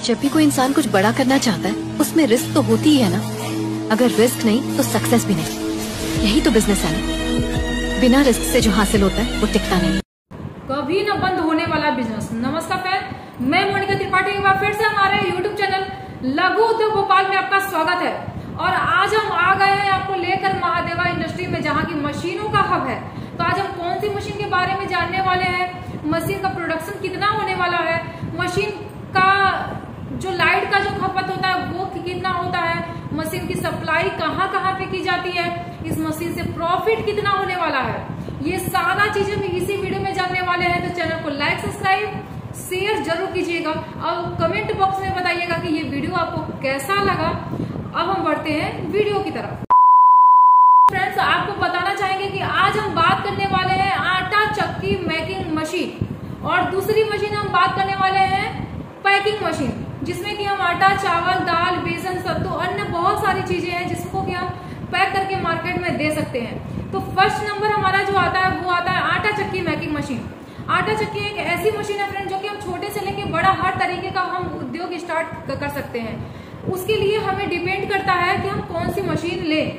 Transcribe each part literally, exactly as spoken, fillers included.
जब भी कोई इंसान कुछ बड़ा करना चाहता है उसमें रिस्क तो होती ही है ना। अगर रिस्क नहीं तो सक्सेस भी नहीं। यही तो बिजनेस है ना, बिना रिस्क से जो हासिल होता है वो टिकता नहीं। कभी न बंद होने वाला बिजनेस। नमस्कार फ्रेंड, मैं मोनिका त्रिपाठी एक बार फिर से हमारे यूट्यूब चैनल लघु उद्योग भोपाल में आपका स्वागत है। और आज हम आ गए हैं आपको लेकर महादेवा इंडस्ट्री में, जहां की मशीनों का हब है। तो आज हम कौन सी मशीन के बारे में जानने वाले हैं, मशीन का प्रोडक्शन कितना होने वाला है, मशीन का जो लाइट का जो खपत होता है वो कितना होता है, मशीन की सप्लाई कहाँ कहाँ पे की जाती है, इस मशीन से प्रॉफिट कितना होने वाला है, ये सारा चीजें भी इसी वीडियो में जानने वाले हैं। तो चैनल को लाइक सब्सक्राइब शेयर जरूर कीजिएगा और कमेंट बॉक्स में बताइएगा कि ये वीडियो आपको कैसा लगा। अब हम बढ़ते हैं वीडियो की तरफ। फ्रेंड्स, आपको बताना चाहेंगे कि आज हम बात करने वाले हैं आटा चक्की मेकिंग मशीन, और दूसरी मशीन हम बात करने वाले हैं पैकिंग मशीन, जिसमें कि हम आटा, चावल, दाल, बेसन, सत्तू, अन्य बहुत सारी चीजें हैं जिसको कि हम पैक करके मार्केट में दे सकते हैं। तो फर्स्ट नंबर हमारा जो आता है वो आता है आटा चक्की मेकिंग मशीन। आटा चक्की एक ऐसी मशीन है फ्रेंड जो कि हम छोटे से लेके बड़ा हर तरीके का हम उद्योग स्टार्ट कर सकते हैं। उसके लिए हमें डिपेंड करता है कि हम कौन सी मशीन लें,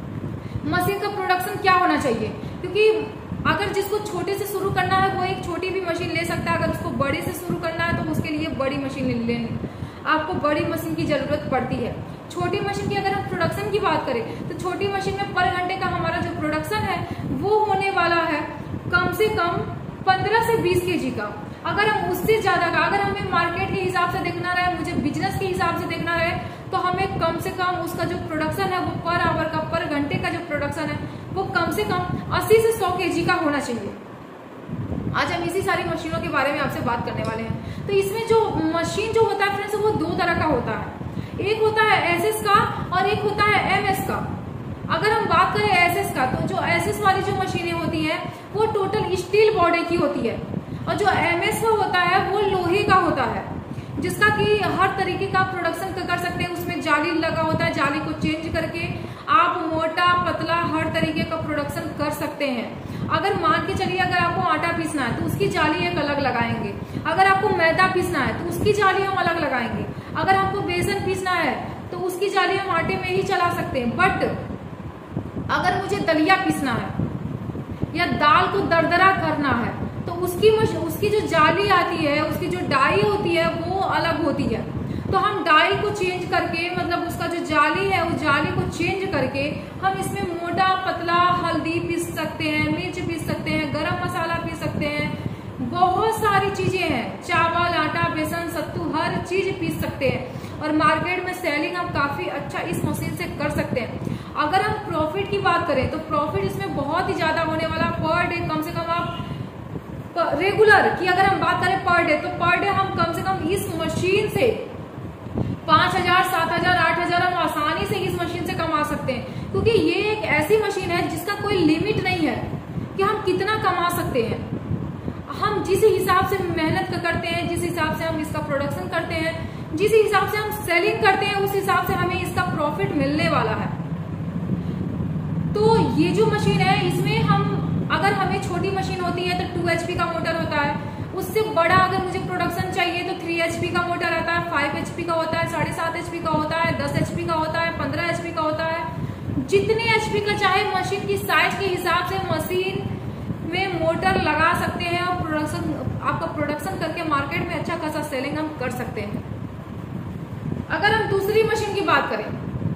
मशीन का प्रोडक्शन क्या होना चाहिए। क्योंकि अगर जिसको छोटे से शुरू करना है वो एक छोटी भी मशीन ले सकता है, अगर उसको बड़े से शुरू करना है तो उसके लिए बड़ी मशीन लेनी, आपको बड़ी मशीन की जरूरत पड़ती है। छोटी मशीन की अगर हम प्रोडक्शन की बात करें तो छोटी मशीन में पर घंटे का हमारा जो प्रोडक्शन है वो होने वाला है कम से कम पंद्रह से बीस केजी का। अगर हम उससे ज्यादा का, अगर हमें मार्केट के हिसाब से देखना रहे, मुझे बिजनेस के हिसाब से देखना रहे, तो हमें कम से कम उसका जो प्रोडक्शन है वो पर आवर का, पर घंटे का जो प्रोडक्शन है वो कम से कम अस्सी से सौ केजी का होना चाहिए। आज हम इसी सारी मशीनों के बारे में आपसे बात करने वाले हैं। तो इसमें जो मशीन जो होता है फ्रेंड्स वो दो तरह का होता है, एक होता है एसएस का और एक होता है एमएस का। अगर हम बात करें एसएस का, तो जो एसएस वाली जो मशीनें होती हैं वो टोटल स्टील बॉडी की होती है, और जो एमएस का होता है वो लोहे का होता है, जिसका कि हर तरीके का प्रोडक्शन कर सकते हैं। उसमें जाली लगा होता है, जाली को चेंज करके आप मोटा पतला हर तरीके का प्रोडक्शन कर सकते हैं। अगर मान के चलिए अगर आपको आटा पीसना है तो उसकी जाली एक अलग लगाएंगे, अगर आपको मैदा पीसना है तो उसकी जाली हम अलग लगाएंगे, अगर हमको बेसन पीसना है तो उसकी जाली हम आटे में ही चला सकते हैं। बट अगर मुझे दलिया पीसना है या दाल को दरदरा करना है तो उसकी उसकी जो जाली आती है, उसकी जो डाई होती है वो अलग होती है। तो हम डाई को चेंज करके, मतलब उसका जो जाली है उस जाली को चेंज करके हम इसमें मोटा पतला हल्दी पीस सकते हैं, मिर्च पीस सकते हैं, गरम मसाला पीस सकते हैं, बहुत सारी चीजें हैं, चावल, आटा, बेसन, सत्तू, हर चीज पीस सकते हैं। और मार्केट में सेलिंग हम काफी अच्छा इस मशीन से कर सकते हैं। अगर हम प्रॉफिट की बात करें तो प्रॉफिट इसमें बहुत ही ज्यादा होने वाला। पर डे कम से कम आप रेगुलर की अगर हम बात करें पर डे, तो पर डे हम कम से कम इस मशीन से पांच हजार सात हजार आठ हजार हम आसानी से इस मशीन से कमा सकते हैं। क्योंकि ये एक ऐसी मशीन है जिसका कोई लिमिट नहीं है कि हम कितना कमा सकते हैं। हम जिस हिसाब से मेहनत करते हैं, जिस हिसाब से हम इसका प्रोडक्शन करते हैं, जिस हिसाब से हम सेलिंग करते हैं, उस हिसाब से हमें इसका प्रॉफिट मिलने वाला है। तो ये जो मशीन है इसमें हम, अगर हमें छोटी मशीन होती है तो टू एचपी का मोटर होता है, उससे बड़ा अगर मुझे प्रोडक्शन चाहिए तो थ्री एचपी का मोटर आता है, फाइव एचपी का होता है, साढ़े सात एचपी का होता है, दस एचपी का होता है, पंद्रह एचपी का होता है। जितने एचपी का चाहे मशीन की साइज के हिसाब से मशीन में मोटर लगा सकते हैं और प्रोडक्शन, आपका प्रोडक्शन करके मार्केट में अच्छा खासा सेलिंग हम कर सकते हैं। अगर हम दूसरी मशीन की बात करें,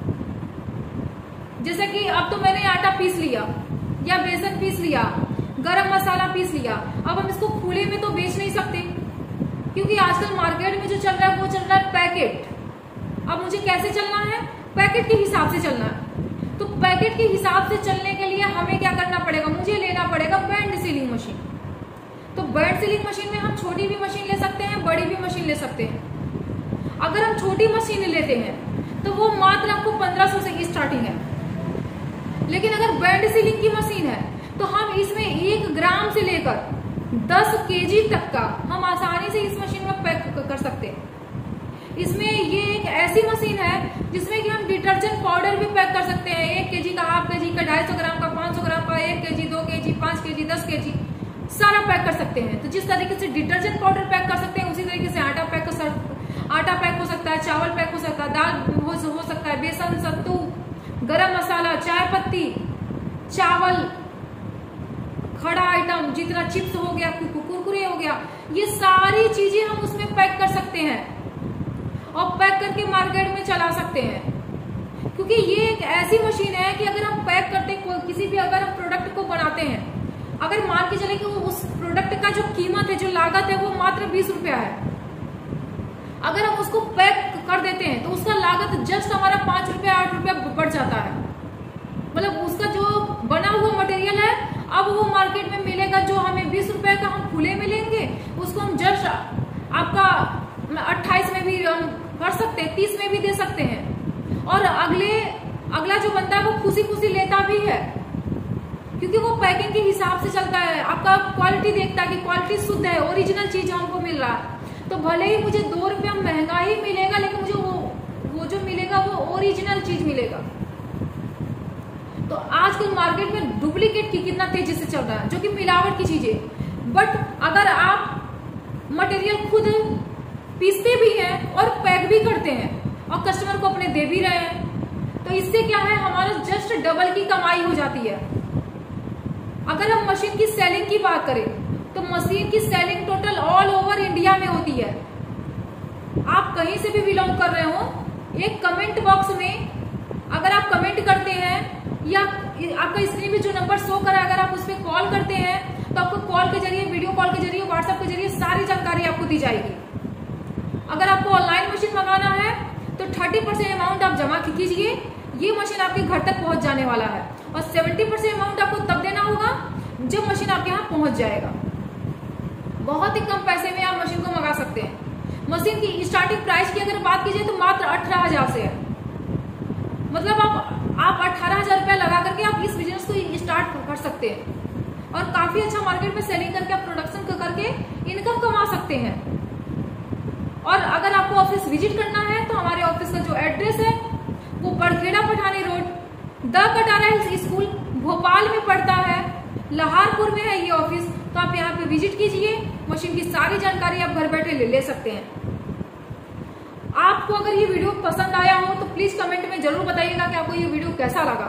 जैसे कि अब तो मैंने आटा पीस लिया या बेसन पीस लिया, गरम मसाला पीस लिया, अब हम इसको खुले में तो बेच नहीं सकते, क्योंकि आजकल मार्केट में जो चल रहा है वो चल रहा है पैकेट। अब मुझे कैसे चलना है, पैकेट के हिसाब से चलना है। तो पैकेट के हिसाब से चलने के लिए हमें क्या करना पड़ेगा, मुझे लेना पड़ेगा बैंड सीलिंग मशीन। तो बैंड सीलिंग मशीन में हम छोटी भी मशीन ले सकते हैं, बड़ी भी मशीन ले सकते हैं। अगर हम छोटी मशीन लेते हैं तो वो मात्र आपको पंद्रह सौ से स्टार्टिंग है, लेकिन अगर बैंड सीलिंग की मशीन है तो हम इसमें एक ग्राम से लेकर दस केजी तक का हम आसानी से इस मशीन में पैक कर सकते हैं। इसमें ये एक ऐसी मशीन है जिसमें कि हम डिटर्जेंट पाउडर भी पैक कर सकते हैं, एक केजी का, हाफ केजी का, ढाई सौ ग्राम का, पांच सौ ग्राम का, एक केजी, दो केजी, पांच केजी, दस केजी, सारा पैक कर सकते हैं। तो जिस तरीके से डिटर्जेंट पाउडर पैक कर सकते हैं उसी तरीके से आटा पैक कर आटा पैक है, चावल पैक हो सकता है, दाल हो, हो सकता है, बेसन, सत्तू, गरम मसाला, चाय पत्ती, चावल, खड़ा आइटम जितना चिप्स हो गया, कुरकुरे हो गया, ये सारी चीजें हम उसमें पैक कर सकते हैं और पैक करके मार्केट में चला सकते हैं। क्योंकि ये एक ऐसी मशीन है कि अगर हम पैक करते किसी भी अगर हम प्रोडक्ट को बनाते हैं, अगर मान के चले कि उस प्रोडक्ट का जो कीमत है, जो लागत है, वो मात्र बीस रुपया है, अगर हम उसको पैक कर देते हैं तो उसका लागत जस्ट हमारा पांच रुपया आठ रुपया बढ़ जाता है। मतलब उसका जो बना हुआ मटेरियल है अब वो मार्केट में मिलेगा, जो हमें बीस रुपए का हम खुले में लेंगे, उसको हम जस्ट आपका अट्ठाईस में भी हम कर सकते हैं, तीस में भी दे सकते हैं। और अगले अगला जो बंदा है वो खुशी खुशी लेता भी है, क्योंकि वो पैकिंग के हिसाब से चलता है, आपका क्वालिटी देखता है कि क्वालिटी शुद्ध है, ओरिजिनल चीज हमको मिल रहा है। तो भले ही मुझे दो रुपया महंगा ही मिलेगा, लेकिन मुझे वो वो जो मिलेगा वो ओरिजिनल चीज मिलेगा। तो आजकल मार्केट में डुप्लीकेट की कितना तेजी से चल रहा है, जो कि मिलावट की चीजें। बट अगर आप मटेरियल खुद पीसते भी हैं और पैक भी करते हैं और कस्टमर को अपने दे भी रहे हैं, तो इससे क्या है, हमारा जस्ट डबल की कमाई हो जाती है। अगर हम मशीन की सेलिंग की बात करें तो मशीन की selling total all over India में होती है। आप कहीं से भी बिलोंग कर रहे हो, एक कमेंट बॉक्स में अगर आप कमेंट करते हैं या आपका स्क्रीन में जो नंबर शो करा है, अगर आप उस पर कॉल करते हैं तो आपको कॉल के जरिए, वीडियो कॉल के जरिए, व्हाट्सएप के जरिए सारी जानकारी आपको दी जाएगी। अगर आपको ऑनलाइन मशीन मंगाना है तो थर्टी परसेंट अमाउंट आप जमा कीजिए, ये मशीन आपके घर तक पहुंच जाने वाला है, और सेवेंटी परसेंट अमाउंट आपको तब देना होगा जब मशीन आपके यहाँ पहुंच जाएगा। बहुत ही कम पैसे में आप मशीन को मंगा सकते हैं। मशीन की स्टार्टिंग प्राइस की अगर बात कीजिए तो मात्र अठारह हजार से है। मतलब आप आप अठारह हजार रुपया लगा करके आप इस बिजनेस को स्टार्ट कर सकते हैं और काफी अच्छा मार्केट में सेलिंग करके आप प्रोडक्शन करके इनकम कमा सकते हैं। और अगर आपको ऑफिस विजिट करना है तो हमारे ऑफिस का जो एड्रेस है वो Barkheda Pathani road, the Katara hills school, Bhopal में पड़ता है, लहारपुर में है ये ऑफिस। तो आप यहाँ पे विजिट कीजिए, मशीन की सारी जानकारी आप घर बैठे ले, ले सकते हैं। आपको अगर ये वीडियो पसंद आया हो तो प्लीज कमेंट में जरूर बताइएगा कि आपको ये वीडियो कैसा लगा।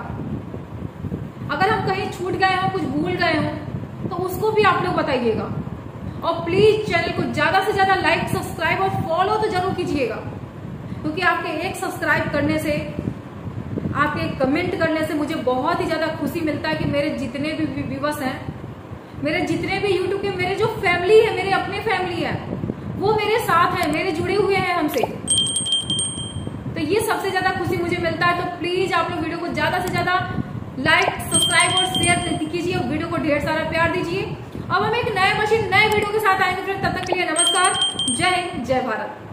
अगर हम कहीं छूट गए हो, कुछ भूल गए हो तो उसको भी आप लोग बताइएगा। और प्लीज चैनल को ज्यादा से ज्यादा लाइक, सब्सक्राइब और फॉलो तो जरूर कीजिएगा, क्योंकि आपके एक सब्सक्राइब करने से, आपके कमेंट करने से मुझे बहुत ही ज्यादा खुशी मिलता है कि मेरे जितने भी व्यूअर्स हैं, मेरे जितने भी यूट्यूब के मेरे जो फैमिली है, मेरे अपने फैमिली है, वो मेरे साथ है, मेरे जुड़े हुए हैं हमसे। तो ये सबसे ज्यादा खुशी मुझे मिलता है। तो प्लीज आप लोग वीडियो को ज्यादा से ज्यादा लाइक, सब्सक्राइब और शेयर कीजिए और वीडियो को ढेर सारा प्यार दीजिए। अब हम एक नए मशीन, नए वीडियो के साथ आएंगे। फिर तब तक के लिए नमस्कार, जय हिंद, जय भारत।